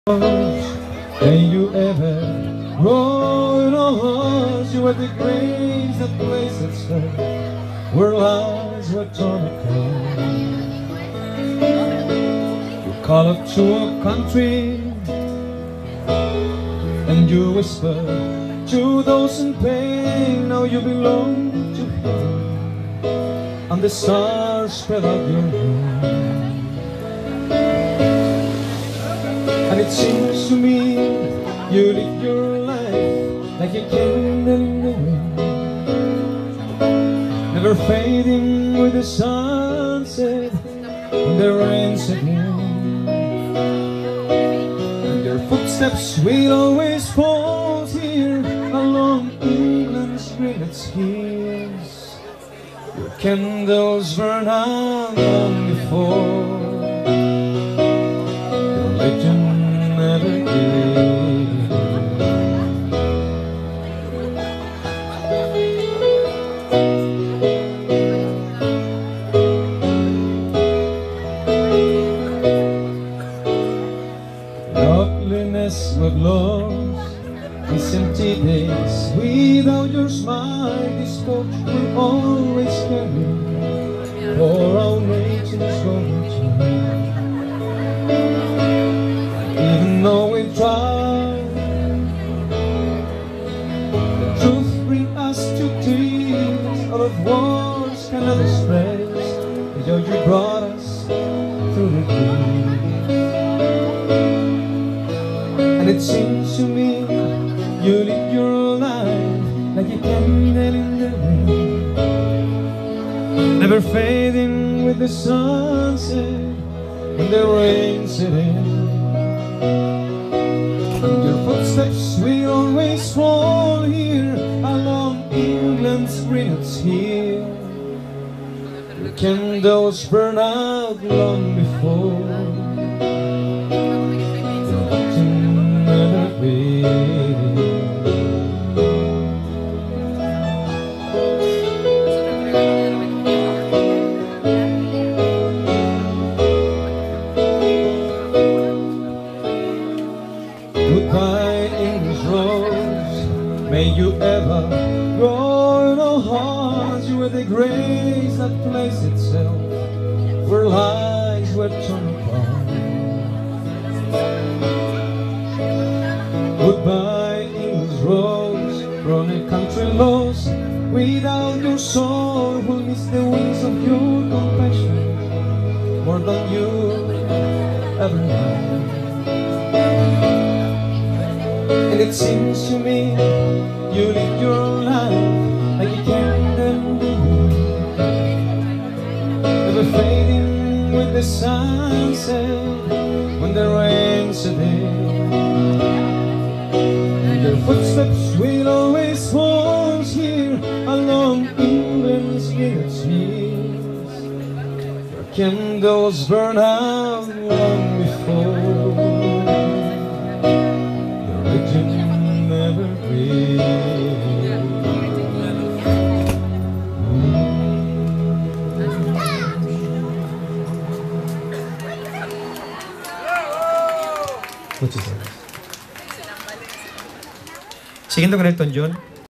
Can you ever roll in a horse? You were the grace that placed itself where lies were torn apart. You call up to a country and you whisper to those in pain, now you belong to heaven, and the stars spread out your name. And it seems to me you live your life like a candle in the wind, never fading with the sunset when the rain set in. And your footsteps will always fall here along England's greenest hills. Your candles burn out long before your legend never did. Loveliness we've lost, these empty days without your smile, this torch will always carry for our nation's golden chain. Even though we try, the truth brings us to tears. All of words cannot express the joy you brought us through the day. And it seems to me you live your life like a candle in the wind, never fading with the sunset when the rain set in. And your footsteps will always fall here along England's greenest hill. Your candles burn out long before your legend never faded. Goodbye, English rose, may you ever grow in our hearts. You were the grace that placed itself where lies were torn apart. Goodbye, English rose, from a country lost without your soul, who'll miss the wings of your compassion more than you ever had. And it seems to me you live your life like a candle in the wind, never fading with the sunset when the rain set in. And your footsteps will always fall here along England's greenest hills. Your candles burn out long before never breathe. Muchas gracias. Siguiendo con Elton John.